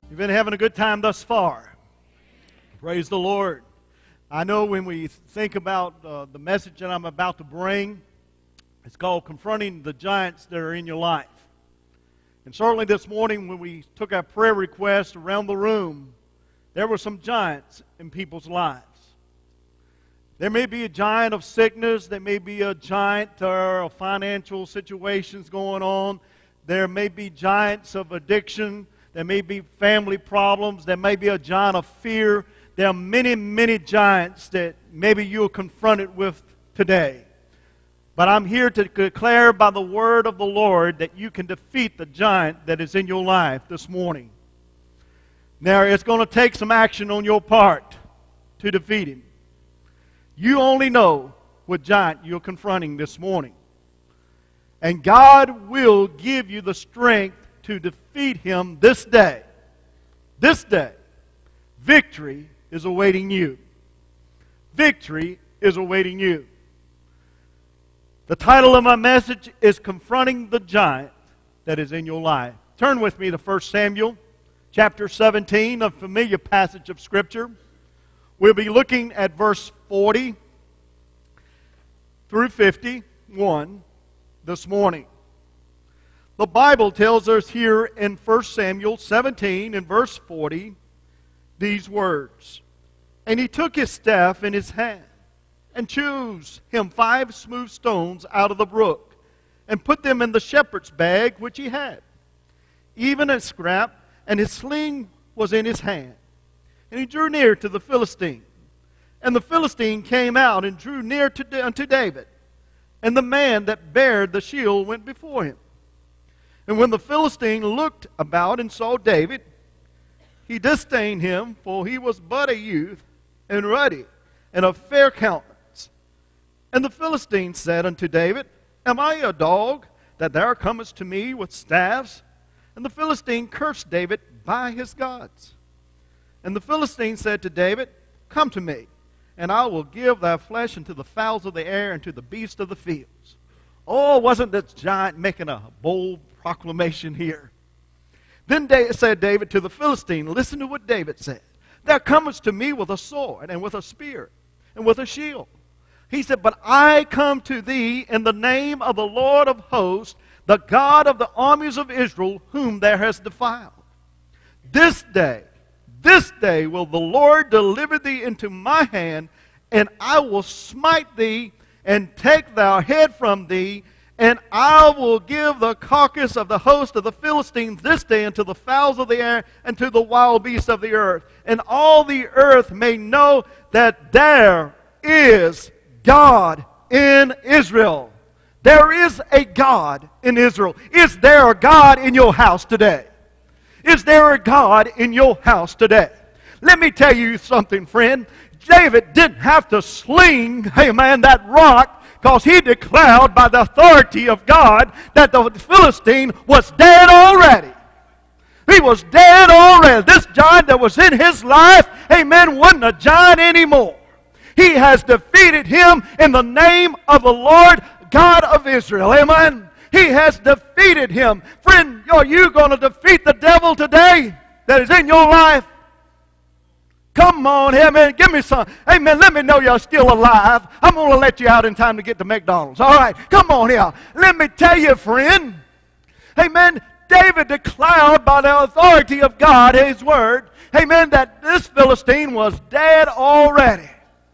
You've been having a good time thus far. Praise the Lord. I know when we think about the message that I'm about to bring, it's called Confronting the Giants That Are in Your Life. And certainly this morning when we took our prayer requests around the room, there were some giants in people's lives. There may be a giant of sickness. There may be a giant of financial situations going on. There may be giants of addiction. There may be family problems. There may be a giant of fear. There are many, many giants that maybe you're confronted with today. But I'm here to declare by the word of the Lord that you can defeat the giant that is in your life this morning. Now, it's going to take some action on your part to defeat him. You only know what giant you're confronting this morning. And God will give you the strength to defeat him this day. This day, victory is awaiting you. Victory is awaiting you. The title of my message is Confronting the Giant That Is in Your Life. Turn with me to 1 Samuel chapter 17, a familiar passage of Scripture. We'll be looking at verse 40 through 51 this morning. The Bible tells us here in 1 Samuel 17 and verse 40 these words. And he took his staff in his hand and chose him 5 smooth stones out of the brook and put them in the shepherd's bag which he had, even a scrap, and his sling was in his hand. And he drew near to the Philistine. And the Philistine came out and drew near unto David. And the man that bare the shield went before him. And when the Philistine looked about and saw David, he disdained him, for he was but a youth, and ruddy, and of fair countenance. And the Philistine said unto David, Am I a dog, that thou comest to me with staves? And the Philistine cursed David by his gods. And the Philistine said to David, Come to me, and I will give thy flesh unto the fowls of the air and to the beasts of the fields. Oh, wasn't this giant making a bold proclamation here? Then said David to the Philistine, Listen to what David said. Thou comest to me with a sword and with a spear and with a shield. He said, But I come to thee in the name of the Lord of hosts, the God of the armies of Israel, whom thou hast defiled. This day will the Lord deliver thee into my hand, and I will smite thee and take thy head from thee, and I will give the carcass of the host of the Philistines this day unto the fowls of the air and to the wild beasts of the earth. And all the earth may know that there is God in Israel. There is a God in Israel. Is there a God in your house today? Is there a God in your house today? Let me tell you something, friend. David didn't have to sling, that rock, because he declared by the authority of God that the Philistine was dead already. He was dead already. This giant that was in his life, wasn't a giant anymore. He has defeated him in the name of the Lord God of Israel. Amen. He has defeated him. Friend, are you going to defeat the devil today that is in your life? Come on, amen. Give me some. Amen. Let me know you're still alive. I'm going to let you out in time to get to McDonald's. All right. Come on here. Let me tell you, friend. Amen. David declared by the authority of God, his word, that this Philistine was dead already.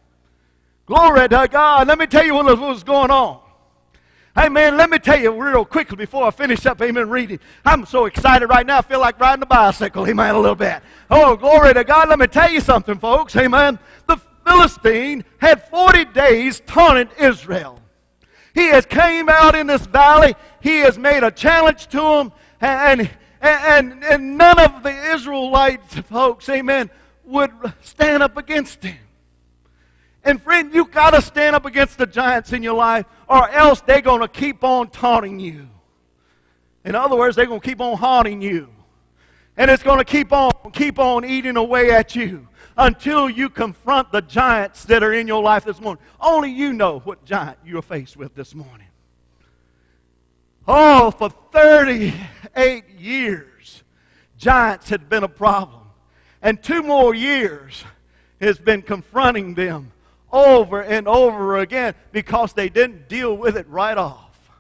Glory to God. Let me tell you what was going on. Let me tell you real quickly before I finish up, reading. I'm so excited right now, I feel like riding a bicycle, a little bit. Oh, glory to God. Let me tell you something, folks, The Philistine had 40 days taunted Israel. He has came out in this valley. He has made a challenge to them, and none of the Israelites, folks, would stand up against him. And friend, you got to stand up against the giants in your life, or else they're going to keep on taunting you. In other words, they're going to keep on haunting you. And it's going to keep on eating away at you until you confront the giants that are in your life this morning. Only you know what giant you're faced with this morning. Oh, for 38 years, giants had been a problem. And 2 more years has been confronting them over and over again because they didn't deal with it right off.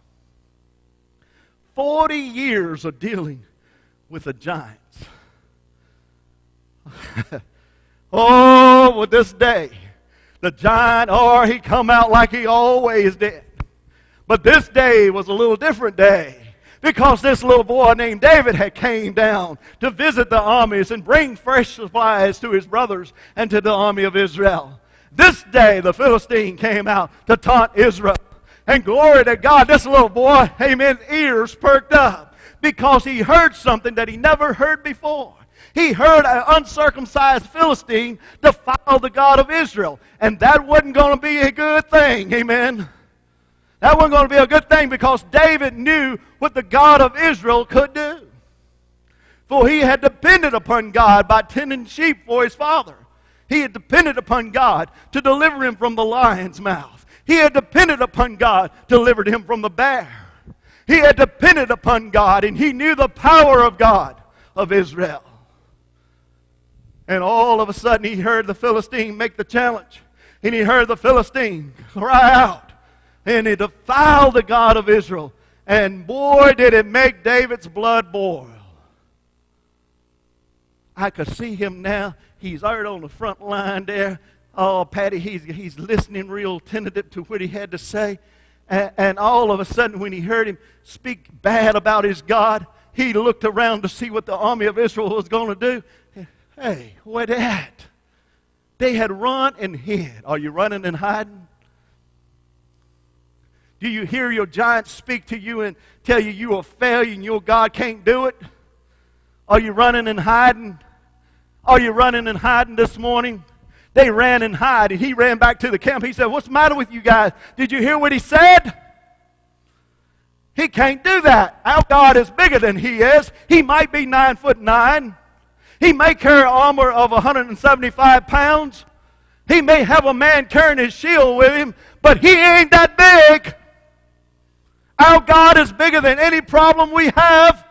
40 years of dealing with the giants. Oh, well, this day, the giant, he come out like he always did. But this day was a little different day because this little boy named David had came down to visit the armies and bring fresh supplies to his brothers and to the army of Israel. This day, the Philistine came out to taunt Israel. And glory to God, this little boy, amen, ears perked up because he heard something that he never heard before. He heard an uncircumcised Philistine defile the God of Israel. And that wasn't going to be a good thing, amen. That wasn't going to be a good thing because David knew what the God of Israel could do. For he had depended upon God by tending sheep for his father. He had depended upon God to deliver him from the lion's mouth. He had depended upon God, delivered him from the bear. He had depended upon God, and he knew the power of God of Israel. And all of a sudden, he heard the Philistine make the challenge. And he heard the Philistine cry out. And he defiled the God of Israel. And boy, did it make David's blood boil. I could see him now. He's out on the front line there. Oh, Patty, he's listening real tentative to what he had to say. And all of a sudden, when he heard him speak bad about his God, he looked around to see what the army of Israel was going to do. Hey, what at? They had run and hid. Are you running and hiding? Do you hear your giants speak to you and tell you you're a failure and your God can't do it? Are you running and hiding? Are you running and hiding this morning? They ran and hid, and he ran back to the camp. He said, what's the matter with you guys? Did you hear what he said? He can't do that. Our God is bigger than he is. He might be 9'9". He may carry armor of 175 pounds. He may have a man carrying his shield with him, but he ain't that big. Our God is bigger than any problem we have.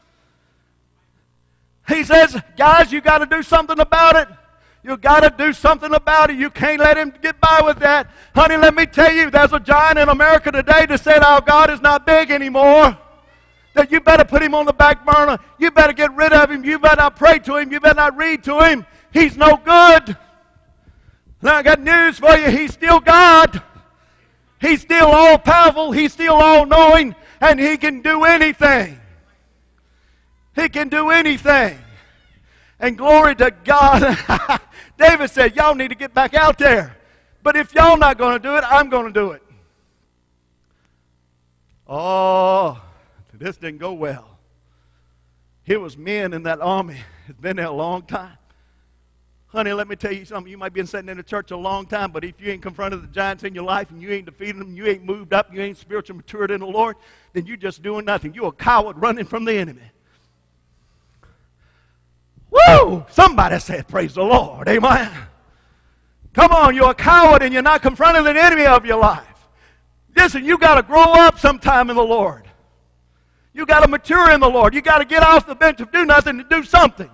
He says, guys, you got to do something about it. You got to do something about it. You can't let him get by with that. Honey, let me tell you, there's a giant in America today that said our God is not big anymore. That you better put him on the back burner. You better get rid of him. You better not pray to him. You better not read to him. He's no good. Now I got news for you. He's still God. He's still all-powerful. He's still all-knowing. And he can do anything. He can do anything. And glory to God. David said, y'all need to get back out there. But if y'all not going to do it, I'm going to do it. Oh, this didn't go well. Here was men in that army. It's been there a long time. Honey, let me tell you something. You might be sitting in the church a long time, but if you ain't confronted the giants in your life and you ain't defeated them, you ain't moved up, you ain't spiritually matured in the Lord, then you're just doing nothing. You're a coward running from the enemy. Woo! Somebody said, praise the Lord. Amen. Come on, you're a coward and you're not confronting the enemy of your life. Listen, you got to grow up sometime in the Lord. You got to mature in the Lord. You got to get off the bench of do nothing to do something.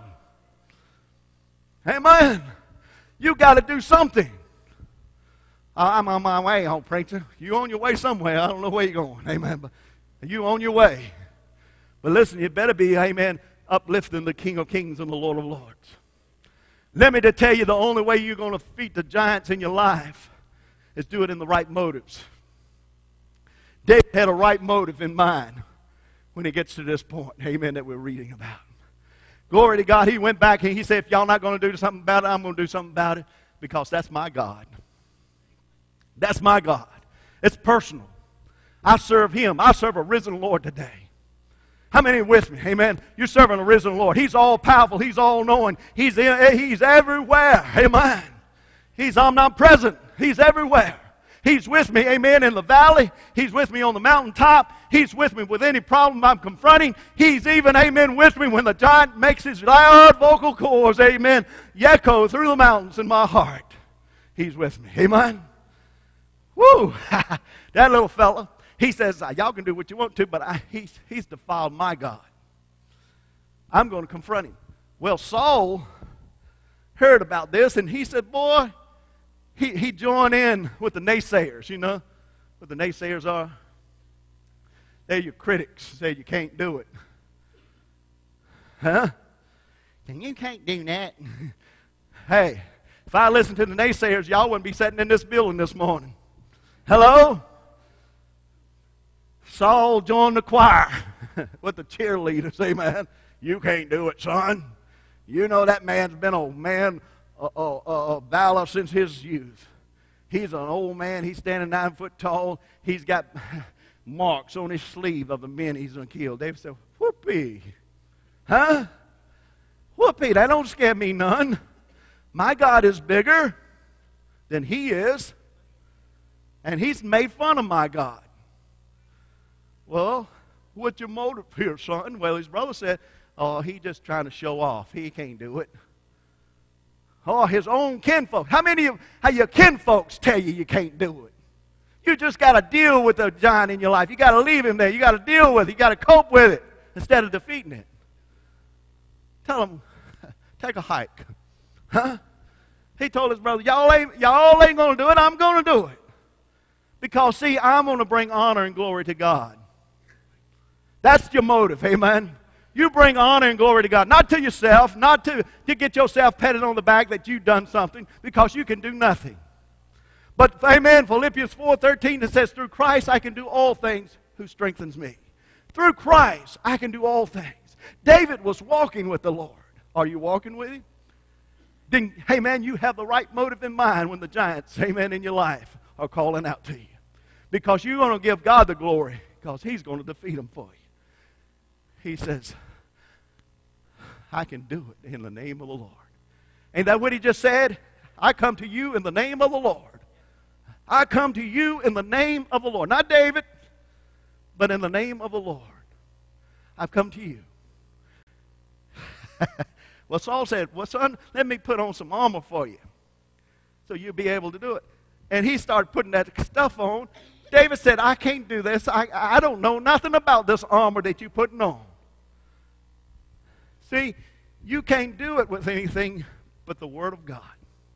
Amen. You got to do something. I'm on my way home, preacher. You on your way somewhere. I don't know where you're going. Amen. But you on your way. But listen, you better be, amen, uplifting the King of Kings and the Lord of Lords. Let me to tell you, the only way you're going to defeat the giants in your life is do it in the right motives. David had a right motive in mind when he gets to this point, amen, that we're reading about. Glory to God. He went back and he said, if y'all not going to do something about it, I'm going to do something about it because that's my God. That's my God. It's personal. I serve him. I serve a risen Lord today. How many are with me? Amen. You're serving a risen Lord. He's all powerful. He's all knowing. He's everywhere. Amen. He's omnipresent. He's everywhere. He's with me, amen, in the valley. He's with me on the mountaintop. He's with me with any problem I'm confronting. He's even, amen, with me when the giant makes his loud vocal cords, amen, echo through the mountains in my heart. He's with me. Amen. Woo! That little fella. He says, y'all can do what you want to, but he's defiled my God. I'm going to confront him. Well, Saul heard about this, and he said, boy, he joined in with the naysayers, you know what the naysayers are? They're your critics, say you can't do it. Huh? You can't do that. Hey, if I listened to the naysayers, y'all wouldn't be sitting in this building this morning. Hello? Saul joined the choir with the cheerleaders. Amen. You can't do it, son. You know that man's been a man of valor since his youth. He's an old man. He's standing 9 foot tall. He's got marks on his sleeve of the men he's going to kill. David said, whoopee. Huh? Whoopee, that don't scare me none. My God is bigger than he is. And he's made fun of my God. Well, what's your motive here, son? Well, his brother said, oh, he's just trying to show off. He can't do it. Oh, his own kinfolk. How many of your kinfolks tell you can't do it? You just got to deal with the giant in your life. You got to leave him there. You got to deal with it. You got to cope with it instead of defeating it. Tell him, take a hike. Huh? He told his brother, y'all ain't going to do it. I'm going to do it. Because, see, I'm going to bring honor and glory to God. That's your motive, amen? You bring honor and glory to God, not to yourself, not to get yourself patted on the back that you've done something, because you can do nothing. But, amen, Philippians 4:13, it says, through Christ I can do all things who strengthens me. Through Christ I can do all things. David was walking with the Lord. Are you walking with him? Then, hey, man, you have the right motive in mind when the giants, amen, in your life are calling out to you. Because you're going to give God the glory, because he's going to defeat them for you. He says, I can do it in the name of the Lord. Ain't that what he just said? I come to you in the name of the Lord. I come to you in the name of the Lord. Not David, but in the name of the Lord. I've come to you. Well, Saul said, well, son, let me put on some armor for you so you'll be able to do it. And he started putting that stuff on. David said, I can't do this. I don't know nothing about this armor that you're putting on. See, you can't do it with anything but the Word of God.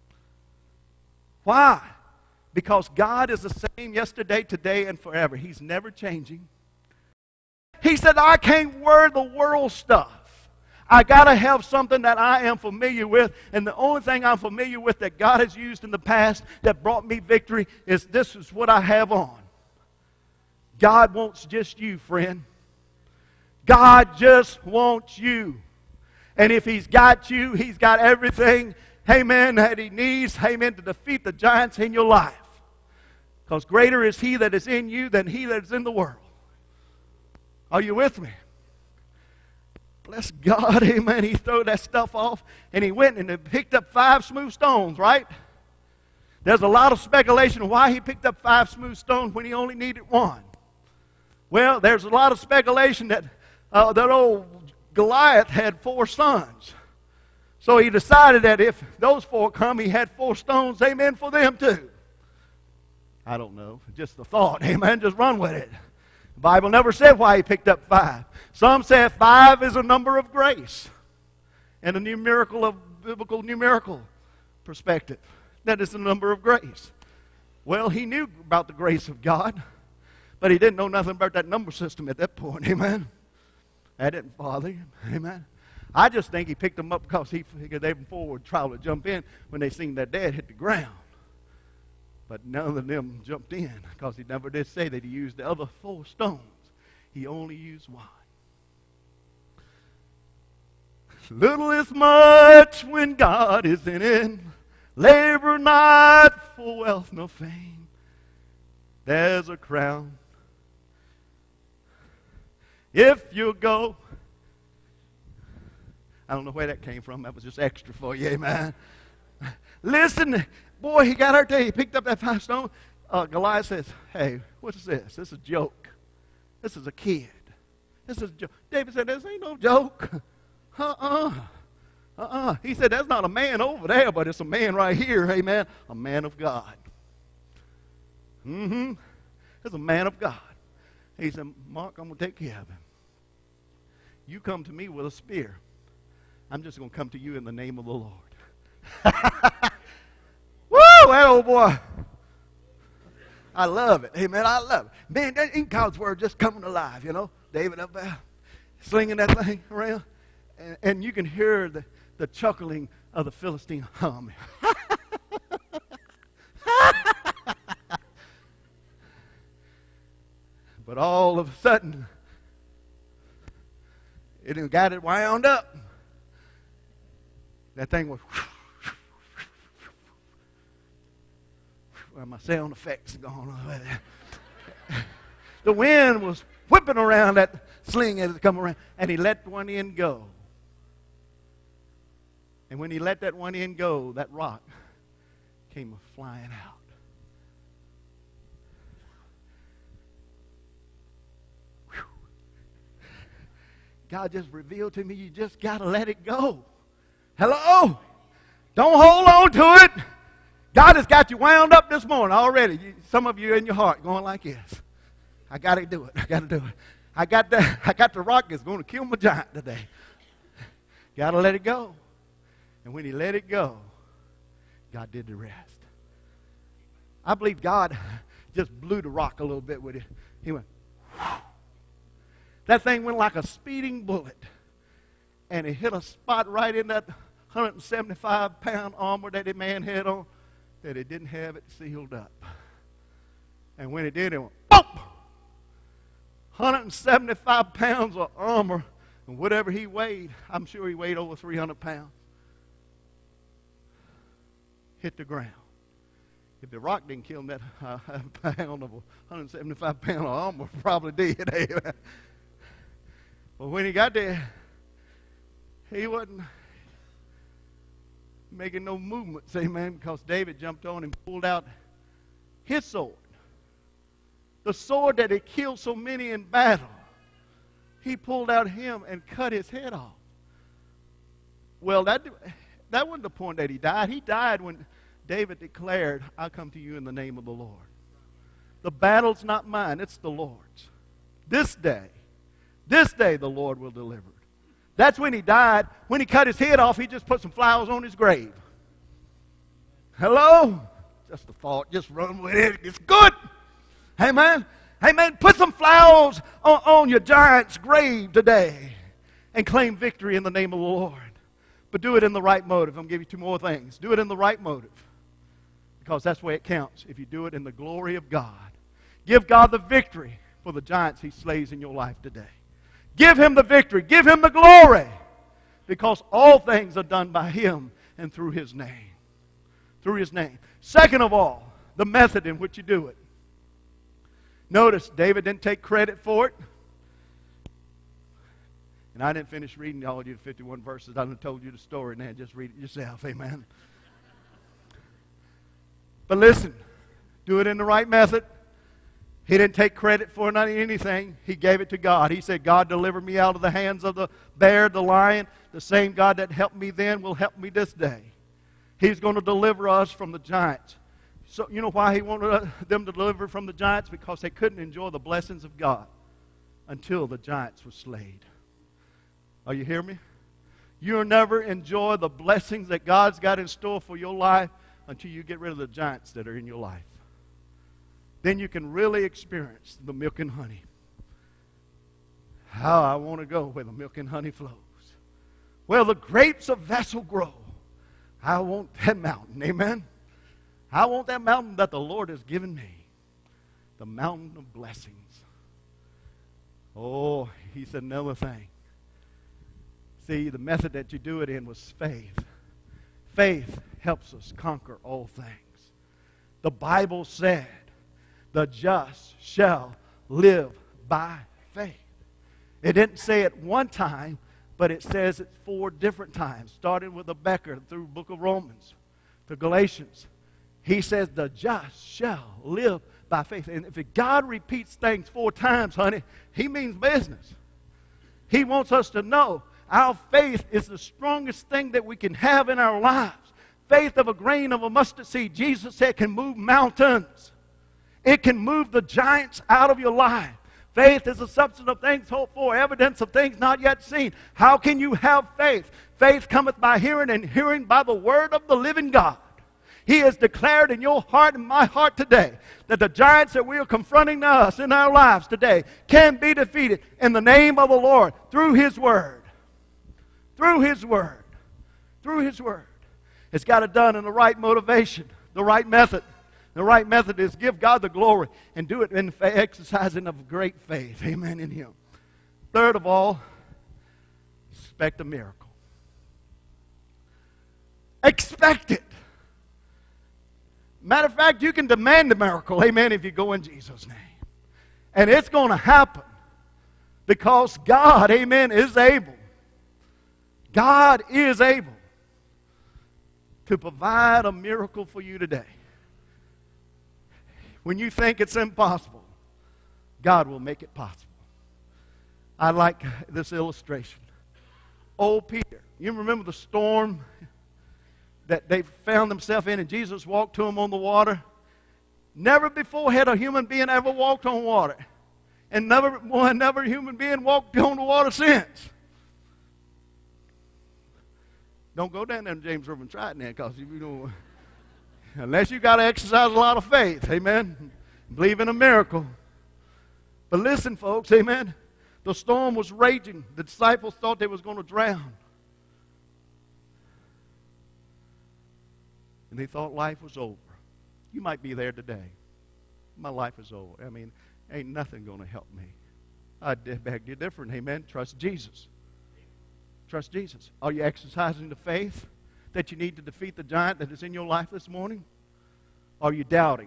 Why? Because God is the same yesterday, today, and forever. He's never changing. He said, I can't wear the world stuff. I got to have something that I am familiar with, and the only thing I'm familiar with that God has used in the past that brought me victory is this is what I have on. God wants just you, friend. God just wants you. And if he's got you, he's got everything, amen, that he needs, amen, to defeat the giants in your life. Because greater is he that is in you than he that is in the world. Are you with me? Bless God, amen. He threw that stuff off, and he went and picked up 5 smooth stones, right? There's a lot of speculation why he picked up 5 smooth stones when he only needed 1. Well, there's a lot of speculation that that old Goliath had 4 sons. So he decided that if those 4 come, he had 4 stones, amen, for them too. I don't know, just a thought, amen, just run with it. The Bible never said why he picked up 5. Some say 5 is a number of grace and a biblical numerical perspective. That is the number of grace. Well, he knew about the grace of God, but he didn't know nothing about that number system at that point, amen. That didn't bother him, amen. I just think he picked them up because he figured they would try to jump in when they seen their dad hit the ground. But none of them jumped in because he never did say that he used the other 4 stones. He only used 1. Little is much when God is in it. Labor not for wealth nor fame. There's a crown. If you go. I don't know where that came from. That was just extra for you, amen. Listen, boy, he got out there. He picked up that 5 stone. Goliath says, hey, what's this? This is a joke. This is a kid. This is a joke. David said, this ain't no joke. He said, that's not a man over there, but it's a man right here, amen. A man of God. It's a man of God. He said, Mark, I'm going to take care of him. You come to me with a spear. I'm just going to come to you in the name of the Lord. Woo, that old boy. I love it. Amen. I love it. Man, that ain't God's word just coming alive, you know. David up there slinging that thing around. And you can hear the chuckling of the Philistine hum. But all of a sudden, it got it wound up. That thing was... Well, my sound effects are going on. The wind was whipping around that sling as it come around, and he let one end go. And when he let that one end go, that rock came flying out. Whew. God just revealed to me, you just got to let it go. Hello? Don't hold on to it. God has got you wound up this morning already. Some of you are in your heart going like this. I got to do it. I got to do it. I got the rock that's going to kill my giant today. Got to let it go. And when he let it go, God did the rest. I believe God just blew the rock a little bit with it. He went, whew. That thing went like a speeding bullet. And it hit a spot right in that 175-pound armor that the man had on, that it didn't have it sealed up. And when it did, it went, boom! 175 pounds of armor, and whatever he weighed, I'm sure he weighed over 300 pounds, hit the ground. If the rock didn't kill him, that pound of 175 pound of armor probably did. But when he got there, he wasn't making no movements, amen, because David jumped on and pulled out his sword. The sword that had killed so many in battle. He pulled out him and cut his head off. Well, that wasn't the point that he died. He died when David declared, I come to you in the name of the Lord. The battle's not mine, it's the Lord's. This day the Lord will deliver. That's when he died. When he cut his head off, he just put some flowers on his grave. Hello? Just a thought. Just run with it. It's good. Amen. Amen. Put some flowers on your giant's grave today and claim victory in the name of the Lord. But do it in the right motive. I'm going to give you two more things. Do it in the right motive, because that's the way it counts. If you do it in the glory of God. Give God the victory for the giants he slays in your life today. Give him the victory. Give him the glory. Because all things are done by him and through his name. Through his name. Second of all, the method in which you do it. Notice, David didn't take credit for it. And I didn't finish reading all of you the 51 verses. I done told you the story now. Just read it yourself. Amen. But listen, do it in the right method. He didn't take credit for anything. He gave it to God. He said, God delivered me out of the hands of the bear, the lion. The same God that helped me then will help me this day. He's going to deliver us from the giants. So you know why he wanted them to deliver from the giants? Because they couldn't enjoy the blessings of God until the giants were slain. Are you hearing me? You'll never enjoy the blessings that God's got in store for your life until you get rid of the giants that are in your life. Then you can really experience the milk and honey. How I want to go where the milk and honey flows. Where the grapes of vessel grow. I want that mountain. Amen? I want that mountain that the Lord has given me. The mountain of blessings. Oh, he said another thing. See, the method that you do it in was faith. Faith helps us conquer all things. The Bible said, the just shall live by faith. It didn't say it one time, but it says it 4 different times, starting with the Becker through the book of Romans to Galatians. He says the just shall live by faith. And if God repeats things 4 times, honey, he means business. He wants us to know our faith is the strongest thing that we can have in our lives. Faith of a grain of a mustard seed, Jesus said, can move mountains. It can move the giants out of your life. Faith is the substance of things hoped for, evidence of things not yet seen. How can you have faith? Faith cometh by hearing, and hearing by the word of the living God. He has declared in your heart and my heart today that the giants that we are confronting us in our lives today can be defeated in the name of the Lord through His Word. Through His Word. Through His Word. It's got it done in the right motivation, the right method. The right method is give God the glory and do it in exercising of great faith. Amen in Him. Third of all, expect a miracle. Expect it. Matter of fact, you can demand a miracle, amen, if you go in Jesus' name. And it's going to happen because God, amen, is able. God is able to provide a miracle for you today. When you think it's impossible, God will make it possible. I like this illustration. Old Peter, you remember the storm that they found themselves in, and Jesus walked to them on the water? Never before had a human being ever walked on water. And never a human being walked on the water since. Don't go down there to James River and try it now, because you know, unless you got to exercise a lot of faith, amen, believe in a miracle. But listen, folks, amen, the storm was raging. The disciples thought they was going to drown. And they thought life was over. You might be there today. My life is over. I mean, ain't nothing going to help me. I beg you different, amen. Trust Jesus. Trust Jesus. Are you exercising the faith that you need to defeat the giant that is in your life this morning? Are you doubting?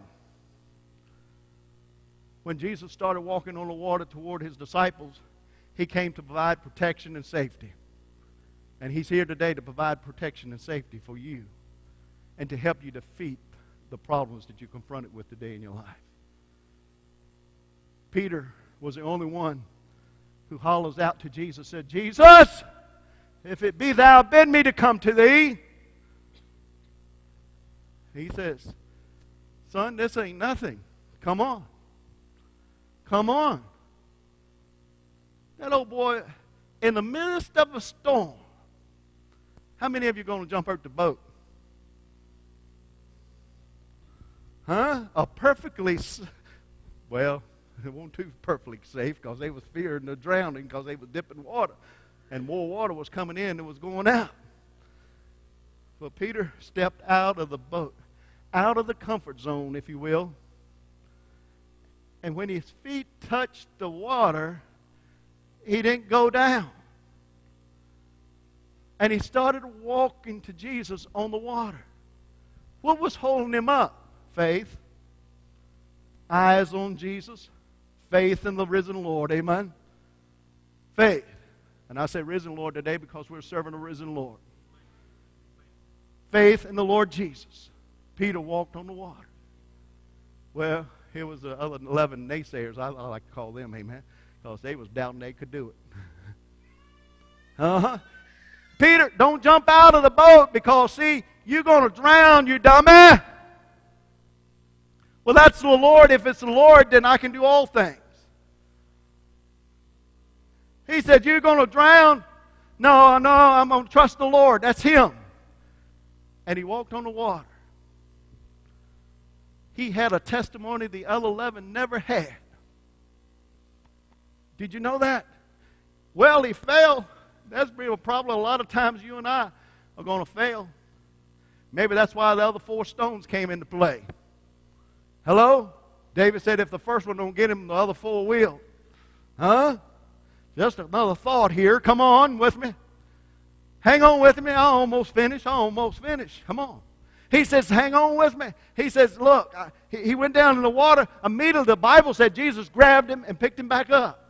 When Jesus started walking on the water toward His disciples, He came to provide protection and safety. And He's here today to provide protection and safety for you and to help you defeat the problems that you're confronted with today in your life. Peter was the only one who hollers out to Jesus, said, Jesus, if it be thou, bid me to come to thee. He says, son, this ain't nothing. Come on. Come on. That old boy, in the midst of a storm, how many of you are going to jump out the boat? Huh? Well, it wasn't too perfectly safe because they was fearing the drowning because they was dipping water. And more water was coming in than was going out. But Peter stepped out of the boat, out of the comfort zone, if you will. And when his feet touched the water, he didn't go down. And he started walking to Jesus on the water. What was holding him up? Faith. Eyes on Jesus. Faith in the risen Lord. Amen. Faith. And I say risen Lord today because we're serving a risen Lord. Faith in the Lord Jesus. Peter walked on the water. Well, here was the other 11 naysayers. I like to call them, amen, because they was doubting they could do it. Peter, don't jump out of the boat because, see, you're going to drown, you dummy. Well, that's the Lord. If it's the Lord, then I can do all things. He said, you're going to drown? No, I'm going to trust the Lord. That's Him. And he walked on the water. He had a testimony the other 11 never had. Did you know that? Well, he failed. That's probably a lot of times you and I are going to fail. Maybe that's why the other 4 stones came into play. Hello? David said if the first one don't get him, the other 4 will. Huh? Just another thought here. Come on with me. Hang on with me. I almost finished. Come on. He says, hang on with me. He says, look, he went down in the water. Immediately the Bible said Jesus grabbed him and picked him back up.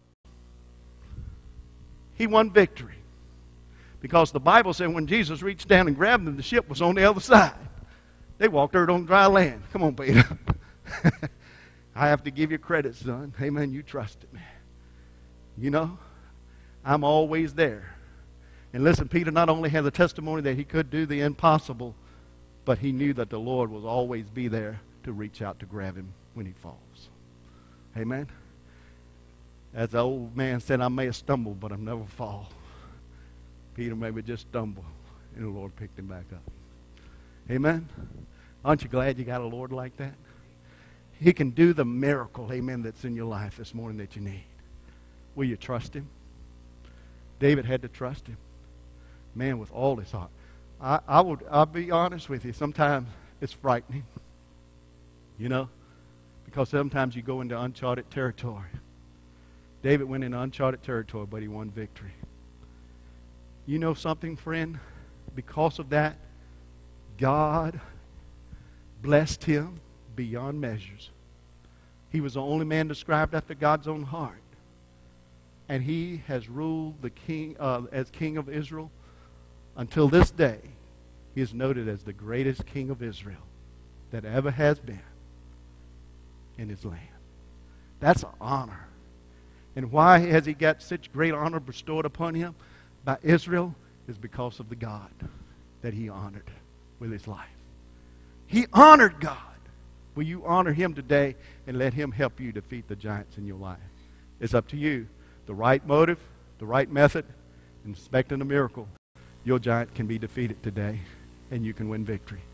He won victory. Because the Bible said when Jesus reached down and grabbed him, the ship was on the other side. They walked out on dry land. Come on, Peter. I have to give you credit, son. Amen. You trusted me. You know, I'm always there. And listen, Peter not only had the testimony that he could do the impossible, but he knew that the Lord will always be there to reach out to grab him when he falls. Amen. As the old man said, I may have stumbled, but I'll never fall. Peter maybe just stumbled, and the Lord picked him back up. Amen? Aren't you glad you got a Lord like that? He can do the miracle, amen, that's in your life this morning that you need. Will you trust him? David had to trust him. Man, with all his heart. I'll be honest with you. Sometimes it's frightening. You know? Because sometimes you go into uncharted territory. David went into uncharted territory, but he won victory. You know something, friend? Because of that, God blessed him beyond measures. He was the only man described after God's own heart. And he has ruled the king as king of Israel. Until this day, he is noted as the greatest king of Israel that ever has been in his land. That's an honor. And why has he got such great honor bestowed upon him by Israel? Is because of the God that he honored with his life. He honored God. Will you honor him today and let him help you defeat the giants in your life? It's up to you. The right motive, the right method, and expecting a miracle. Your giant can be defeated today, and you can win victory.